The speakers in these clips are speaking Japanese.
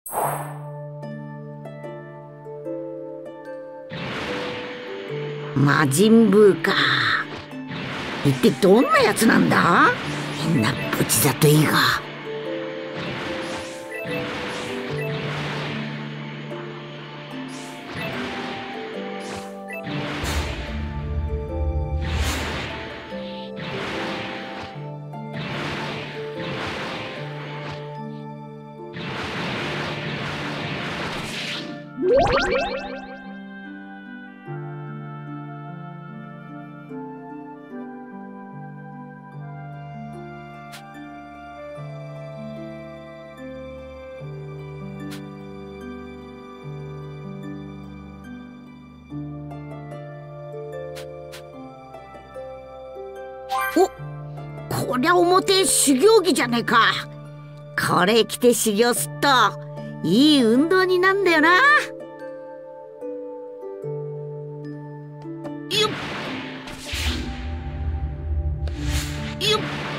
魔人ブーか。一体どんなやつなんだ？みんなブチだといいが。お、こりゃ表修行着じゃねえか。これ着て修行すっといい運動になんだよな。よっよっ。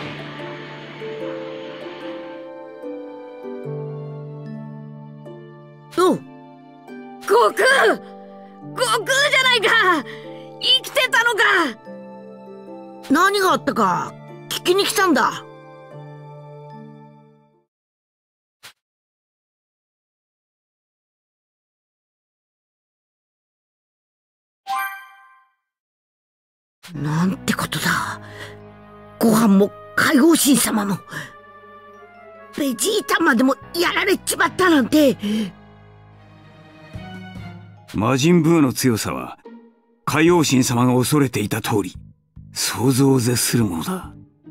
おう、悟空、悟空じゃないか。生きてたのか。何があったか聞きに来たんだ。なんてことだ。ご飯も海王神様もベジータまでもやられちまったなんて。 魔人ブーの強さは海王神様が恐れていた通り想像を絶するものだ。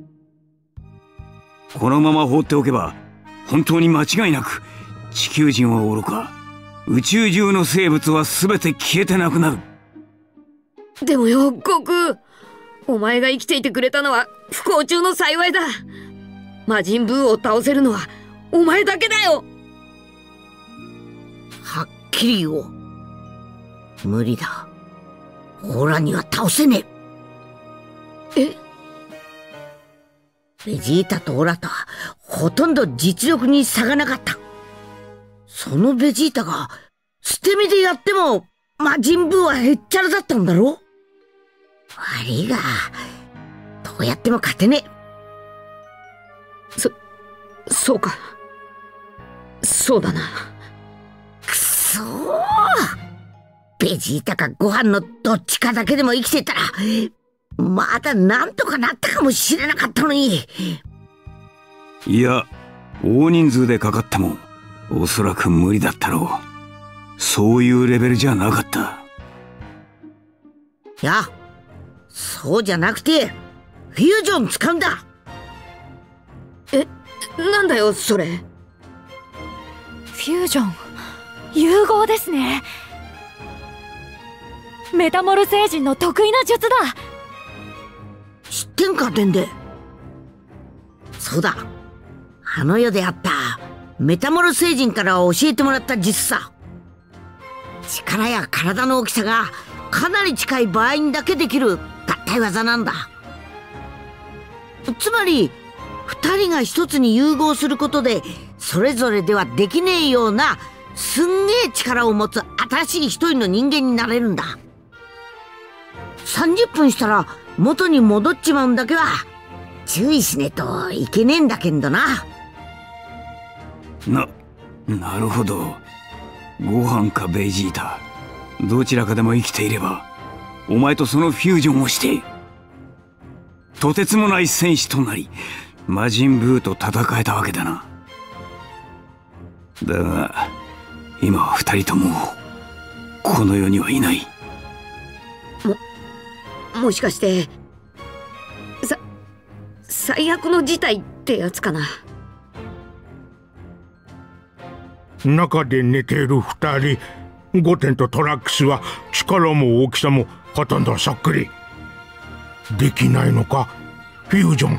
このまま放っておけば本当に間違いなく地球人はおろか宇宙中の生物は全て消えてなくなる。 でもよ、悟空、お前が生きていてくれたのは不幸中の幸いだ。魔人ブーを倒せるのはお前だけだよ。 はっきり言おう。無理だ。オラには倒せねえ。 え？ ベジータとオラとはほとんど実力に差がなかった。そのベジータが捨て身でやっても魔人ブーはへっちゃらだったんだろ。悪いがどうやっても勝てねえ。 そうか。そうだな。 くそー。ベジータかご飯のどっちかだけでも生きてたらまだなんとかなったかもしれなかったのに。 いや、大人数でかかってもおそらく無理だったろう。そういうレベルじゃなかった。 いや、そうじゃなくてフュージョン使うんだ。 なんだよそれ。 フュージョン、融合ですね。メタモル星人の得意な術だ。 知ってんかでんで。そうだ、あの世であったメタモル星人から教えてもらった術さ。力や体の大きさがかなり近い場合にだけできる合体技なんだ。つまり二人が一つに融合することでそれぞれではできねえようなすんげえ力を持つ新しい一人の人間になれるんだ。30分したら元に戻っちまうんだけは注意しねえといけねえんだけんどな。 なるほど。ご飯かベジータ、どちらかでも生きていればお前とそのフュージョンをしてとてつもない戦士となり魔人ブーと戦えたわけだな。だが今は二人ともこの世にはいない。 もしかして最悪の事態ってやつかな。 中で寝ている二人、ゴテンとトラックスは力も大きさもほとんどそっくり。できないのかフュージョン。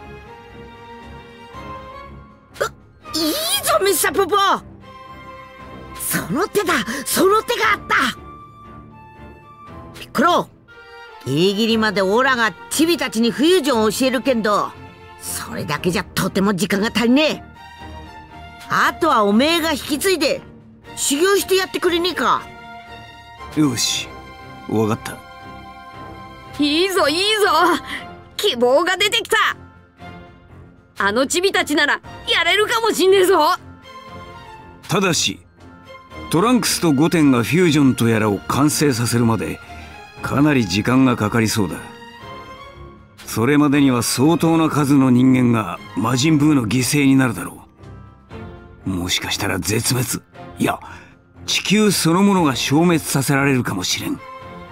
いいぞミスターポポ。その手だ、その手があった。ピッコロ、ギリギリまでオラがチビたちにフュージョンを教えるけんどそれだけじゃとても時間が足りねえ。 あとはおめえが引き継いで修行してやってくれねえか。 よし、わかった。 いいぞいいぞ、希望が出てきた。あのチビたちならやれるかもしんねえぞ。 ただしトランクスとゴテンがフュージョンとやらを完成させるまでかなり時間がかかりそうだ。それまでには相当な数の人間が魔人ブーの犠牲になるだろう。もしかしたら絶滅、いや地球そのものが消滅させられるかもしれん。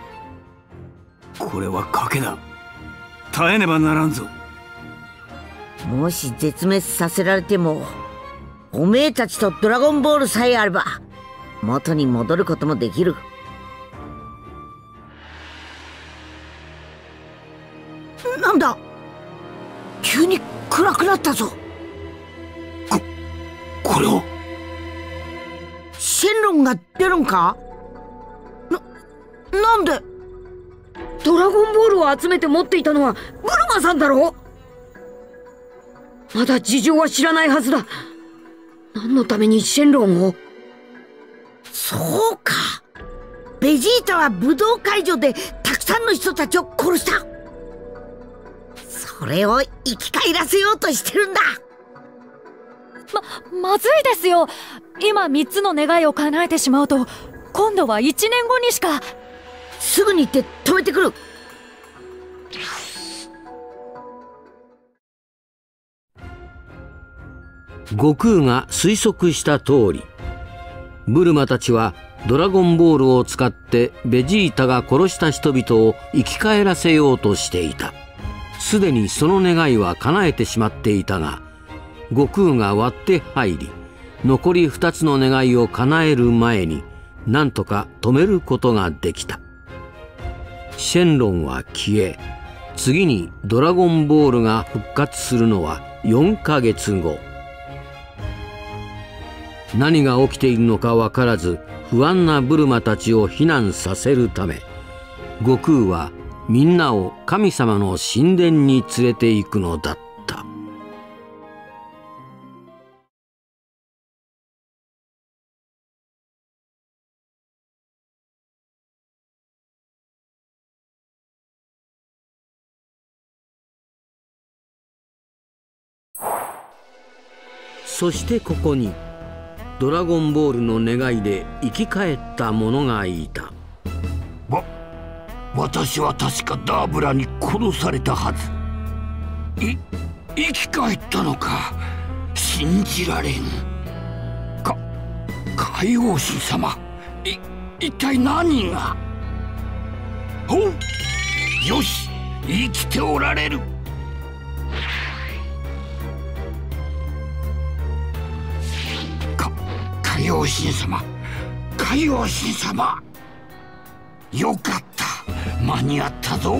これは賭けだ。耐えねばならんぞ。 もし絶滅させられても、おめえたちとドラゴンボールさえあれば元に戻ることもできる。なんだ、急に暗くなったぞ。 これをシェンロンが出るんか。なんで。 ドラゴンボールを集めて持っていたのはブルマさんだろ。まだ事情は知らないはずだ。何のためにシェンロンを。 そうか、ベジータは武道会場でたくさんの人たちを殺した。それを生き返らせようとしてるんだ。 まずいですよ。今3つの願いを叶えてしまうと今度は1年後にしか。 すぐに行って止めてくる。 悟空が推測した通り、ブルマたちはドラゴンボールを使ってベジータが殺した人々を生き返らせようとしていた。すでにその願いは叶えてしまっていたが、悟空が割って入り、残り2つの願いを叶える前になんとか止めることができた。シェンロンは消え、次にドラゴンボールが復活するのは4ヶ月後。何が起きているのか分からず不安なブルマたちを避難させるため、悟空はみんなを神様の神殿に連れて行くのだった。そしてここにドラゴンボールの願いで生き返った者がいた。 私は確かダーブラに殺されたはず。生き返ったのか。信じられん。海王神様、一体何が。ほう、よし、生きておられる。海王神様、海王神様、よかった、間に合ったぞ。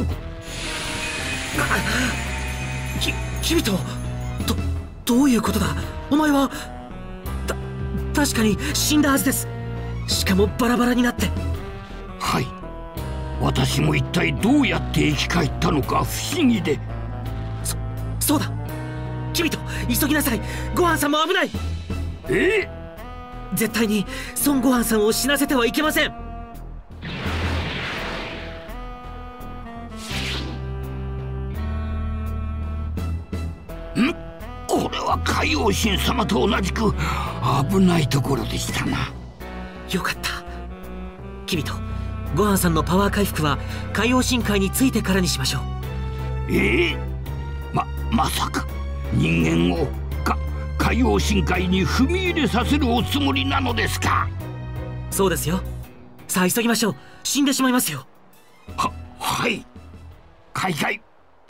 君とどういうことだ。お前は確かに死んだはずです。しかもバラバラになって。 はい、私も一体どうやって生き返ったのか不思議で。 そうだ、君と急ぎなさい。ごはんさんも危ない。絶対に孫悟飯さんを死なせてはいけません。 これは海王神様と同じく危ないところでしたな。 よかった。君とごはんさんのパワー回復は海王神会についてからにしましょう。 まさか人間を海王神会に踏み入れさせるおつもりなのですか。 そうですよ。さあ急ぎましょう。死んでしまいますよ。 はい、開会。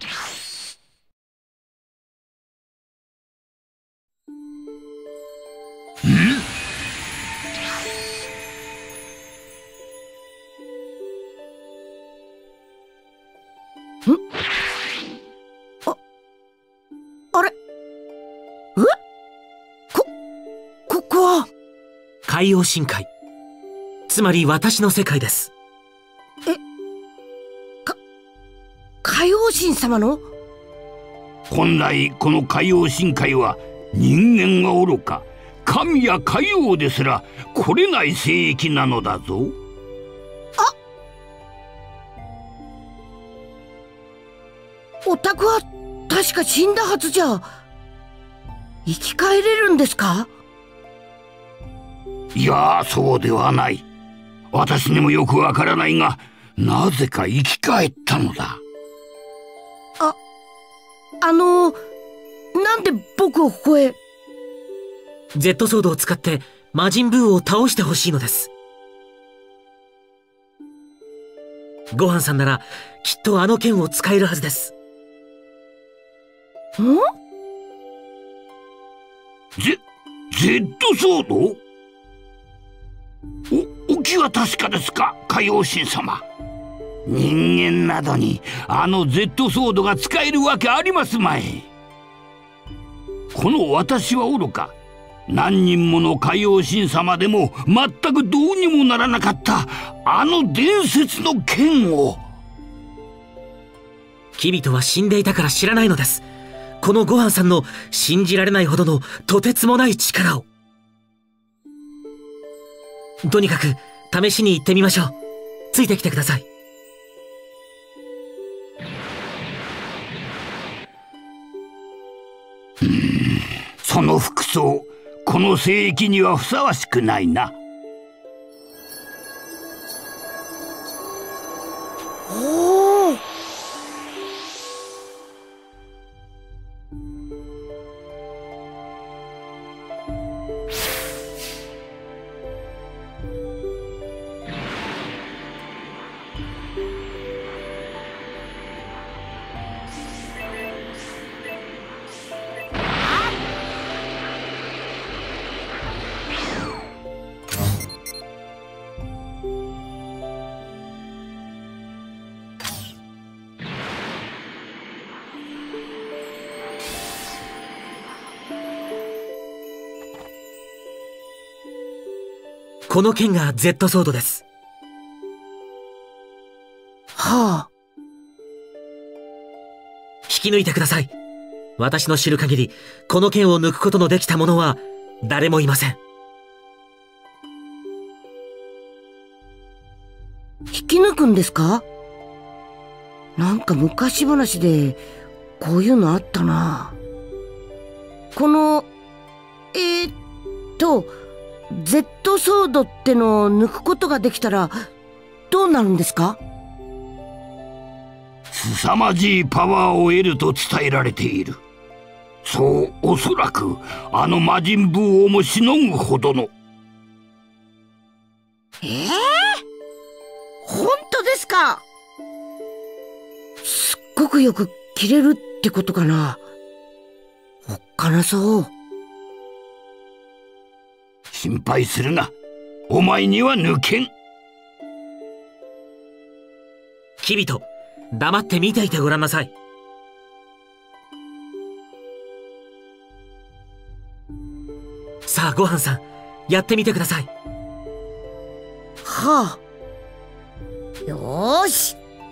あれ、ここは海王神会、つまり私の世界です。 海王神様の。 本来この海王神会は人間が愚か神や海王ですら来れない聖域なのだぞ。 お宅は確か死んだはずじゃ。生き返れるんですか？ いや、そうではない。私にもよくわからないが、なぜか生き返ったのだ。 なんで僕をここへ。 Z ソードを使って魔人ブーを倒してほしいのです。ごはんさんならきっとあの剣を使えるはずです。 Z ソード？お気は確かですか、海王神様。人間などにあの Z ソードが使えるわけありますまい。この私はおろか、何人もの海王神様でも全くどうにもならなかったあの伝説の剣を。 キビトは死んでいたから知らないのです。このごはんさんの信じられないほどのとてつもない力を。とにかく試しに行ってみましょう。ついてきてください。 その服装、この聖域にはふさわしくないな。 おお。 この剣が Z ソードです。 はあ。 引き抜いてください。私の知る限り、この剣を抜くことのできた者は誰もいません。 引き抜くんですか？なんか昔話でこういうのあったな。このZ ソードってのを抜くことができたらどうなるんですか？ 凄まじいパワーを得ると伝えられている。そう、おそらくあの魔人ブーをもしのぐほどの。 本当ですか？すっごくよく切れるってことかな。おっかなそう。 心配するな。お前には抜けん。 キビト、黙って見ていてごらんなさい。さあ、ごはんさん、やってみてください。 はあ。よーし。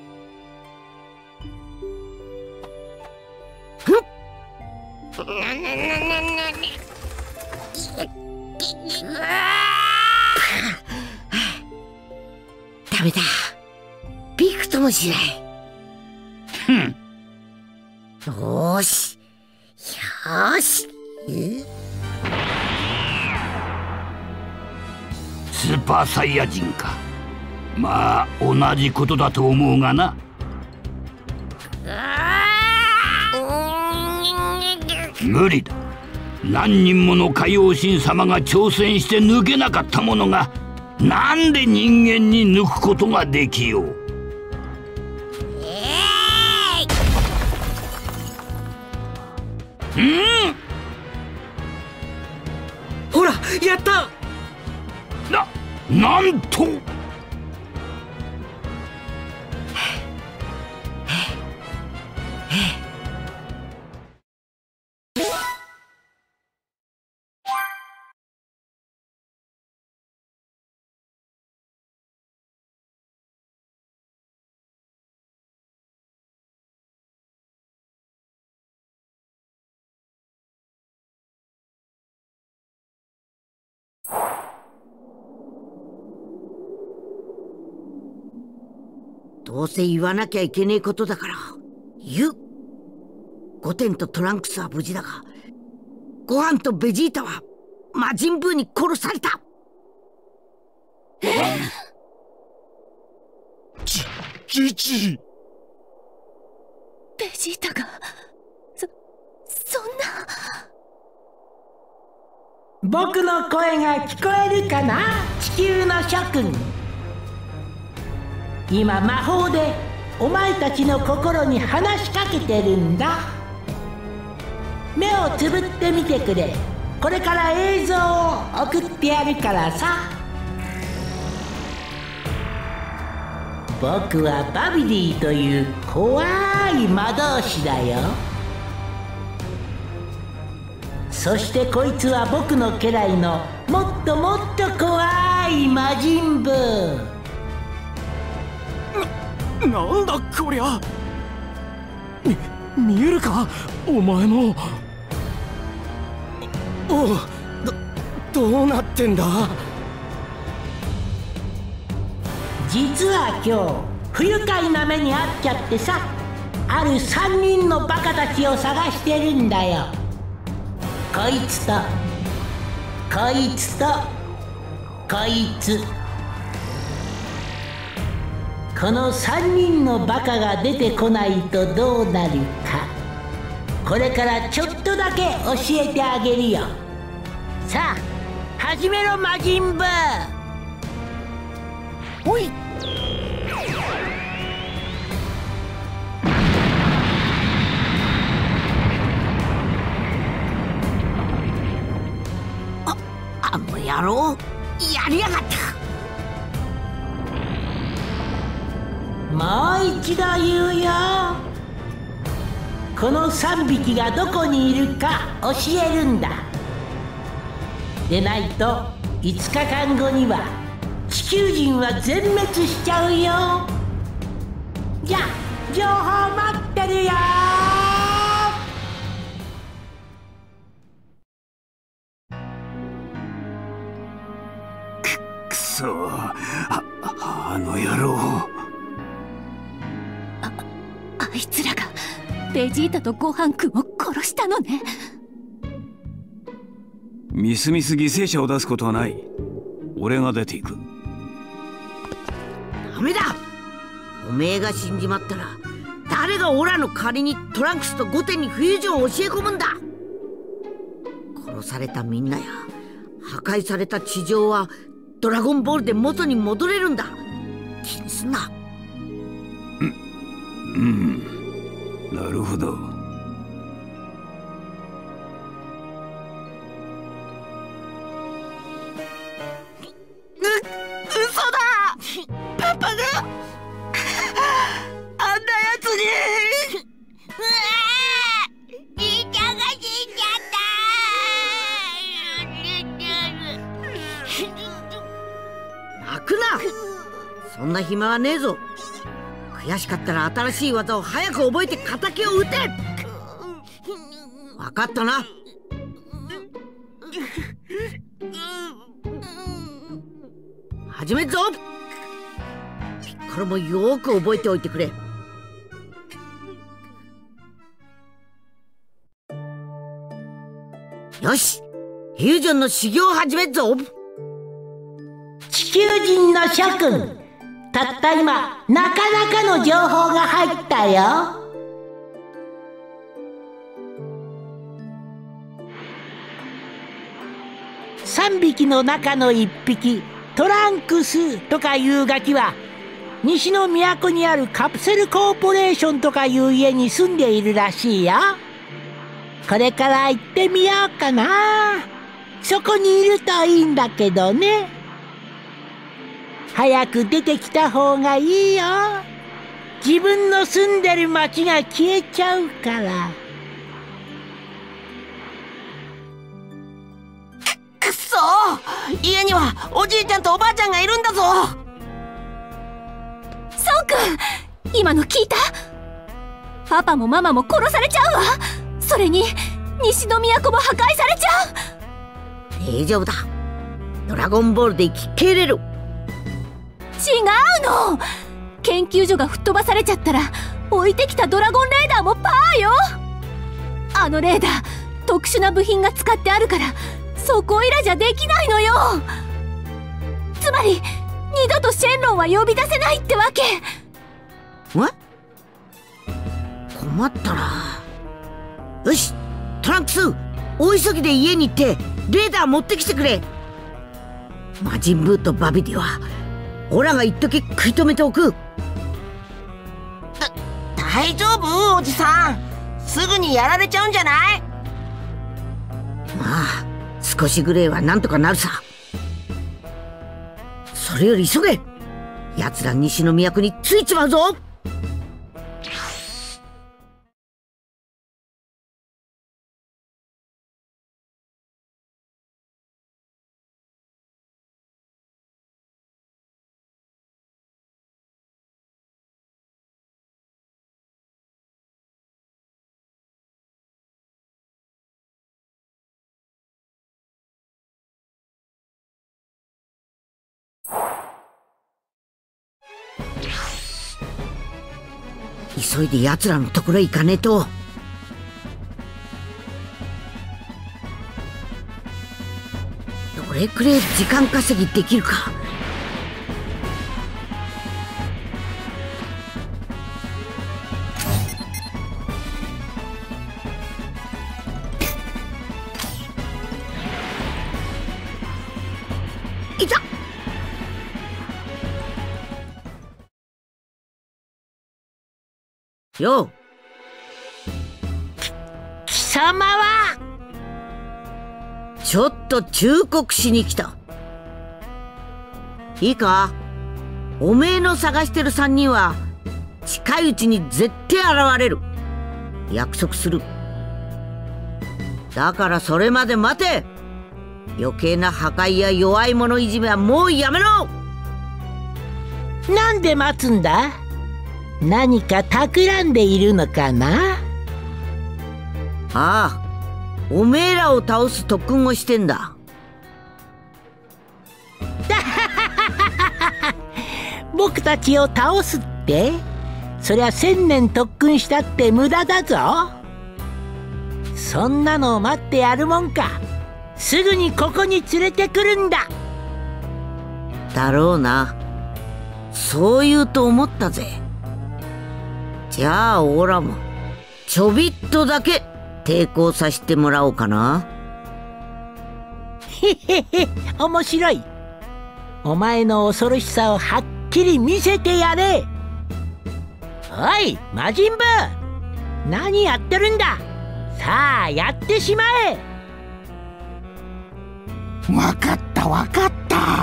ダメだ。びくともしない。よーし。よーし。 スーパーサイヤ人か。まあ同じことだと思うがな。無理だ。何人もの海王神様が挑戦して抜けなかったものが、なんで人間に抜くことができよう。 ほら、やった！ なんと！ どうせ言わなきゃいけねえことだから言う。ゴテンとトランクスは無事だが、ゴハンとベジータは魔人ブーに殺された。 ジジベジータがそんな。 僕の声が聞こえるかな、地球の諸君。今魔法でお前たちの心に話しかけてるんだ。目をつぶってみてくれ。これから映像を送ってやるからさ。僕はバビディという怖い魔導士だよ。そしてこいつは僕の家来のもっともっと怖い魔人ブー。 なんだこりゃ。見えるかお前も。おう、どうなってんだ。 実は今日不愉快な目に遭っちゃってさ、ある3人のバカたちを探してるんだよ。こいつとこいつとこいつ。この3人のバカが出てこないとどうなるか、これからちょっとだけ教えてあげるよ。さあ始めろ魔人ブー。 おい。 あの野郎、やりやがった。 もう一度言うよ。この3匹がどこにいるか教えるんだ。でないと5日間後には地球人は全滅しちゃうよ。じゃあ情報待ってるよ。 くそ、あの野郎。 あいつらがベジータとゴハン君を殺したのね。 みすみす犠牲者を出すことはない。俺が出ていく。 ダメだ。おめえが死んじまったら誰がオラの代わりにトランクスとゴテンにフュージョンを教え込むんだ。殺されたみんなや破壊された地上はドラゴンボールで元に戻れるんだ。気にすんな。 なるほど。 嘘だ。パパがあんなやつに。じいちゃんが死んじゃった。泣くな。そんな暇はねえぞ。悔しかったら新しい技を早く覚えて敵を撃て。分かったな。始めるぞ。ピッコロもよーく覚えておいてくれ。よし、フュージョンの修行を始めるぞ。 地球人の諸君、たった今なかなかの情報が入ったよ。3匹の中の1匹、トランクスとかいうガキは西の都にあるカプセルコーポレーションとかいう家に住んでいるらしいよ。これから行ってみようかな。そこにいるといいんだけどね。早く出てきた方がいいよ。自分の住んでる町が消えちゃうから。 くっそー、家にはおじいちゃんとおばあちゃんがいるんだぞ。 そうくん、今の聞いた？パパもママも殺されちゃうわ。それに西の都も破壊されちゃう。 大丈夫だ。ドラゴンボールで生き切れる。 違うの。研研究所が吹っ飛ばされちゃったら置いてきたドラゴンレーダーもパーよ。あのレーダー特殊な部品が使ってあるからそこいらじゃできないのよ。つまり二度とシェンロンは呼び出せないってわけ。 困ったな。よし、トランクス、大急ぎで家に行ってレーダー持ってきてくれ。魔人ブーとバビディはオラが一時食い止めておく。 大丈夫おじさん、すぐにやられちゃうんじゃない？ まあ少しぐらいはなんとかなるさ。それより急げ、奴ら西の都に着いちまうぞ。急いで奴らのところへ行かねえと。どれくらい時間稼ぎできるか。いた。よう、 貴様はちょっと忠告しに来た。いいか、おめえの探してる3人は近いうちに絶対現れる。約束する。だからそれまで待て。余計な破壊や弱い者いじめはもうやめろ。 なんで待つんだ？何か企んでいるのかな？ ああ、おめえらを倒す特訓をしてんだ。 僕たちを倒すって？そりゃ1000年特訓したって無駄だぞ。そんなのを待ってやるもんか。すぐにここに連れてくるんだ。 だろうな。そう言うと思ったぜ。じゃあオラもちょびっとだけ抵抗させてもらおうかな。 へへへ、面白い。お前の恐ろしさをはっきり見せてやれ。おい魔人ブー、何やってるんだ。さあやってしまえ。 わかったわかった。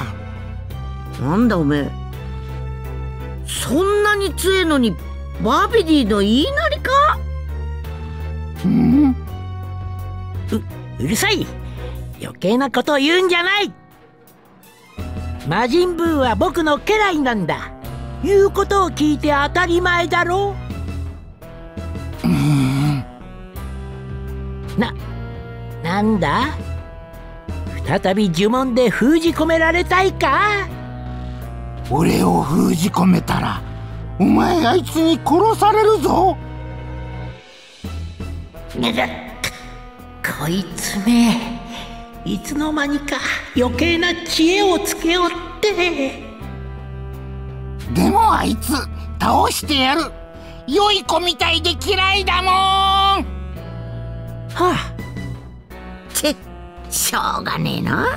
なんだおめえ、そんなに強えのにバビディの言いなりか？ うるさい。余計なことを言うんじゃない。魔人ブーは僕の家来なんだ。言うことを聞いて当たり前だろう。なんだ？再び呪文で封じ込められたいか？ 俺を封じ込めたらお前あいつに殺されるぞ。 こいつめ、いつの間にか余計な知恵をつけおって。 でもあいつ倒してやる。良い子みたいで嫌いだもん。はあ、 しょうがねえな。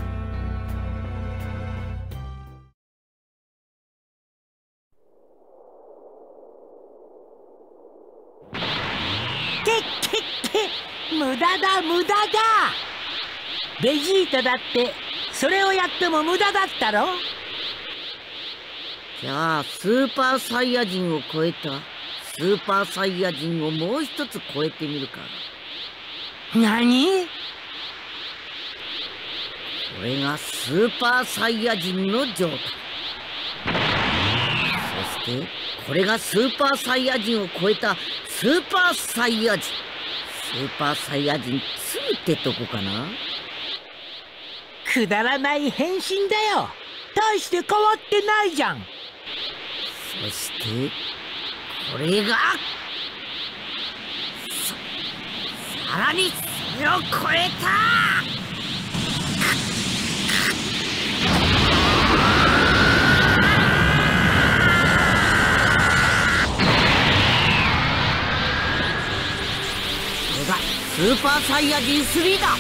無駄だ無駄だ。ベジータだってそれをやっても無駄だったろ。 じゃあスーパーサイヤ人を超えたスーパーサイヤ人をもう一つ超えてみるか。 何？ これがスーパーサイヤ人の状態。そしてこれがスーパーサイヤ人を超えたスーパーサイヤ人。スーパーサイヤ人2ってとこかな。 くだらない変身だよ。大して変わってないじゃん。 そししてこれがさらにそれを超えた。スーパーサイヤ人3だ。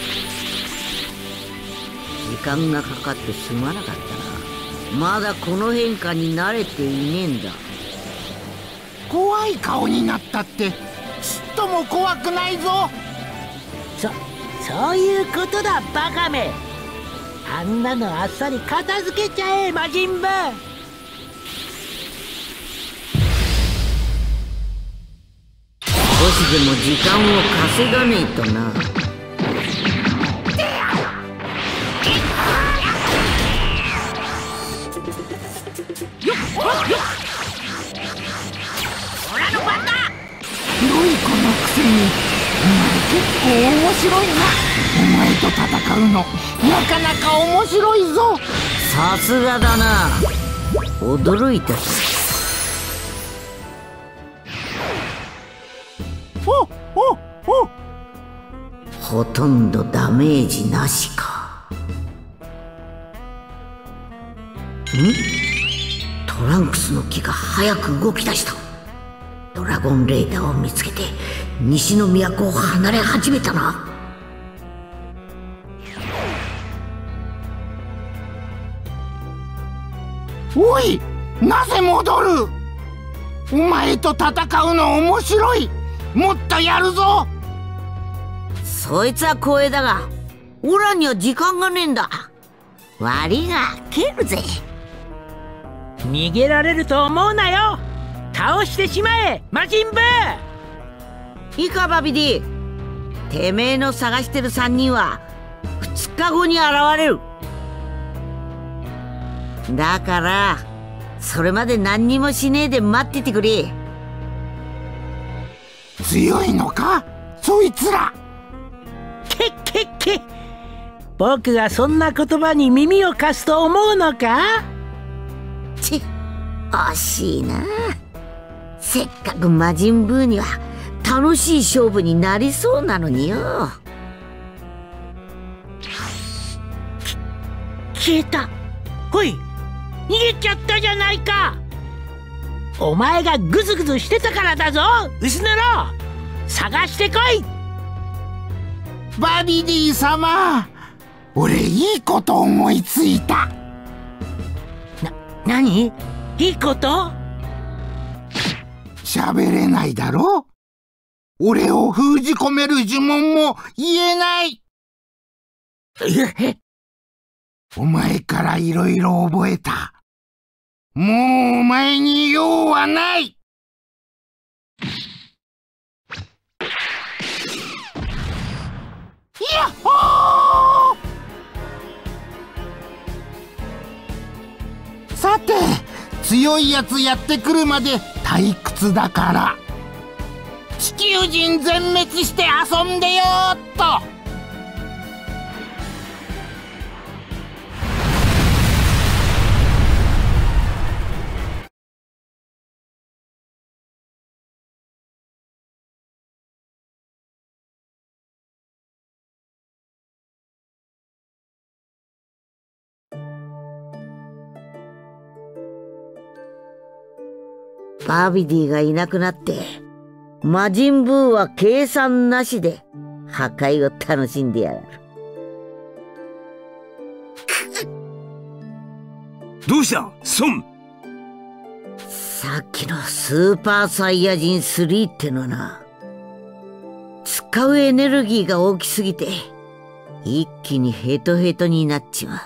時間がかかってすまなかったな。まだこの変化に慣れていねえんだ。 怖い顔になったってちっとも怖くないぞ。 そういうことだバカめ。あんなのあっさり片付けちゃえ魔人ブー。 少しでも時間を稼がねえとな。 オラの番だ。良い子のくせにお前結構面白いな。お前と戦うのなかなか面白いぞ。 さすがだな。驚いたし。ほとんどダメージなしか。トランクスの木が早く動き出した。ドラゴンレーダーを見つけて西の都を離れ始めたな。 おい、なぜ戻る？お前と戦うの面白い。もっとやるぞ。 そいつは光栄だが、オラには時間がねえんだ。悪いが蹴るぜ。 逃げられると思うなよ。倒してしまえ魔人ブー。 いいかバビディ、てめえの探してる3人は2日後に現れる。だからそれまで何にもしねえで待っててくれ。 強いのかそいつら。 け僕がそんな言葉に耳を貸すと思うのか。 惜しいな。せっかく魔人ブーには楽しい勝負になりそうなのによ。 消えた。ほい、逃げちゃったじゃないか。お前がグズグズしてたからだぞ薄野郎。探してこい。 バビディ様、俺いいこと思いついた。 何？いいこと？ 喋れないだろ？俺を封じ込める呪文も言えない。お前からいろいろ覚えた。もうお前に用はない。ヤッホー！さて、強いやつやってくるまで退屈だから地球人全滅して遊んでよーっと。 バビディがいなくなって魔人ブーは計算なしで破壊を楽しんでやがる。 どうしたソン？ さっきのスーパーサイヤ人3ってのはな、使うエネルギーが大きすぎて一気にヘトヘトになっちま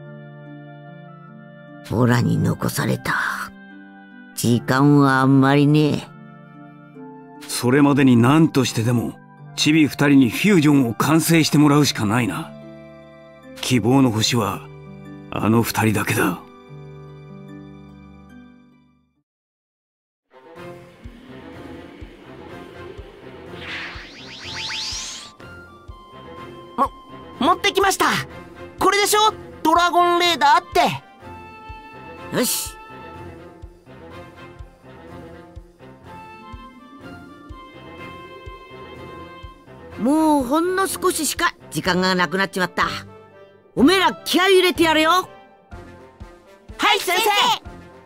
う。オラに残された時間はあんまりねえ。 それまでに何としてでもチビ2人にフュージョンを完成してもらうしかないな。希望の星はあの2人だけだ。 持ってきました。これでしょ、ドラゴンレーダーって。 よし、 もうほんの少ししか時間がなくなっちまった。おめえら気合い入れてやれよ。 はい先生。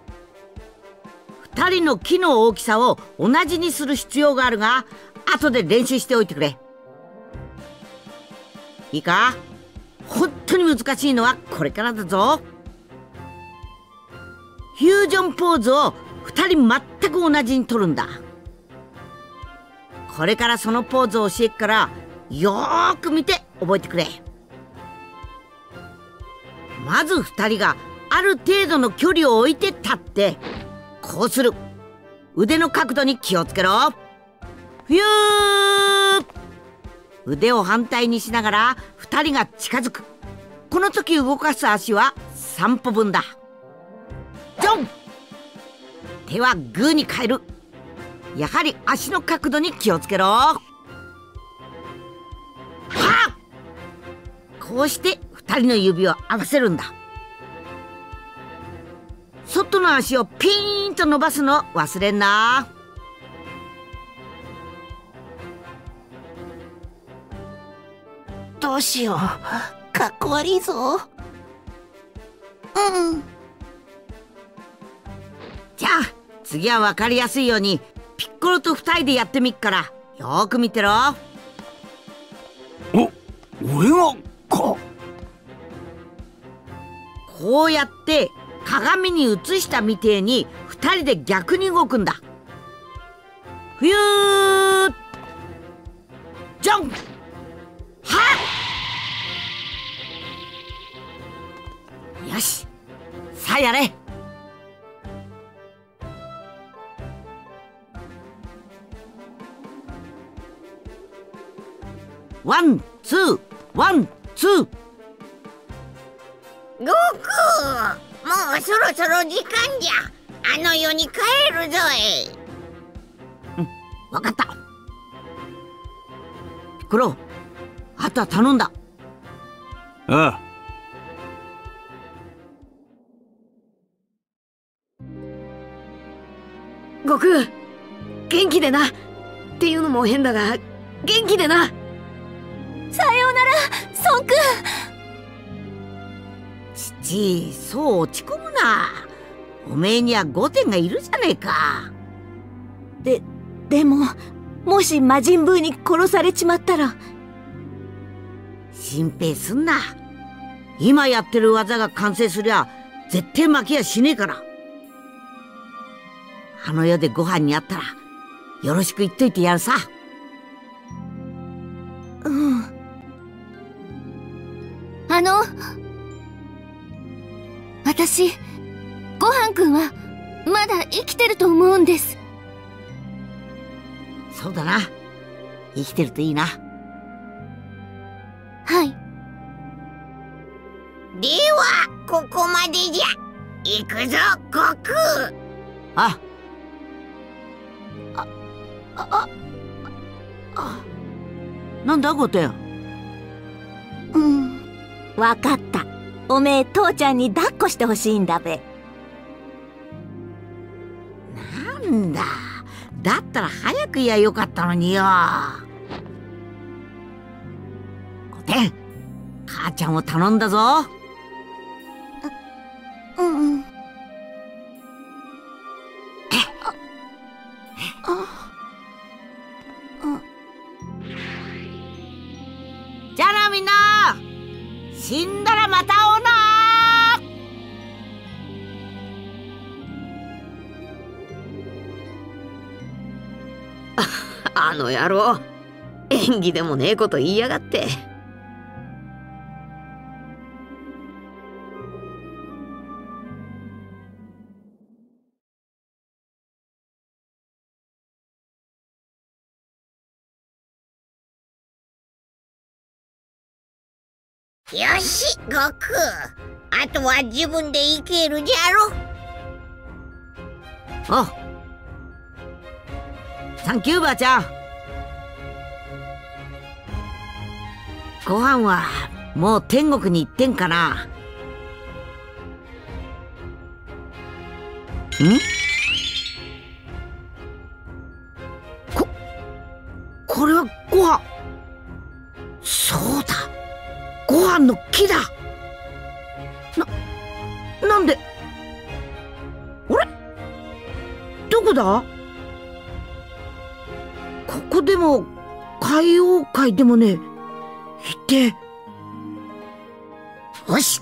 2人の木の大きさを同じにする必要があるが、後で練習しておいてくれ。いいか？本当に難しいのはこれからだぞ。フュージョンポーズを2人全く同じに取るんだ。これからそのポーズを教えっから、よーく見て覚えてくれ。まず2人がある程度の距離を置いて立って、こうする。腕の角度に気をつけろ。フュー。腕を反対にしながら2人が近づく。この時動かす足は3歩分だ。ジョン。手はグーに変える。やはり足の角度に気をつけろ。はっ。こうして2人の指を合わせるんだ。外の足をピーンと伸ばすの忘れんな。 どうしよう、かっこ悪いぞ。 じゃあ次は分かりやすいようにピッコロと2人でやってみっから、よーく見てろ。 俺がか。 こうやって鏡に映したみてえに2人で逆に動くんだ。ふゆー。ジョン。はっ。よし、さあやれ。ワンツーワンツー。 悟空、もうそろそろ時間じゃ。あの世に帰るぞい。 わかった。ピッコロ、あとは頼んだ。 ああ。 悟空、元気でな。っていうのも変だが、元気でな。 さようなら、孫君。 父、そう落ち込むな。おめえには5点がいるじゃねえか。 でも、もし魔人ブーに殺されちまったら。 心配すんな。今やってる技が完成すりゃ絶対負けやしねえから。あの世でご飯にあったらよろしく言っといてやるさ。 私、ごはんくんはまだ生きてると思うんです。 そうだな。生きてるといいな。 はい。 ではここまでじゃ。行くぞ悟空。 なんだゴテ。 わかった。おめえ父ちゃんに抱っこしてほしいんだべ。 なんだ。だったら早く言やよかったのによ。ゴテン、母ちゃんを頼んだぞ。じゃあなみんな、死んだらまた会おうな。 あの野郎、演技でもねえこと言いやがって。 よし悟空、あとは自分で行けるじゃろ。 おう、サンキューばあちゃん。ご飯はもう天国に行ってんかな。これはご飯。 そうだ、ご飯の木だ。なんで、あれ、どこだ？ここでも海王会でもね、一体。よし、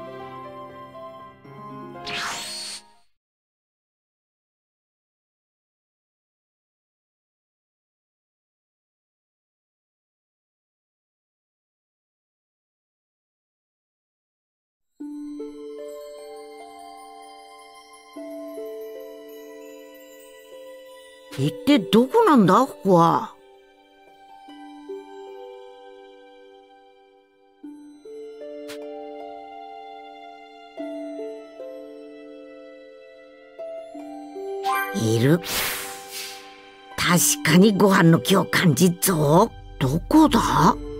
一体どこなんだここは。いる。確かにご飯の木を感じっぞ。どこだ？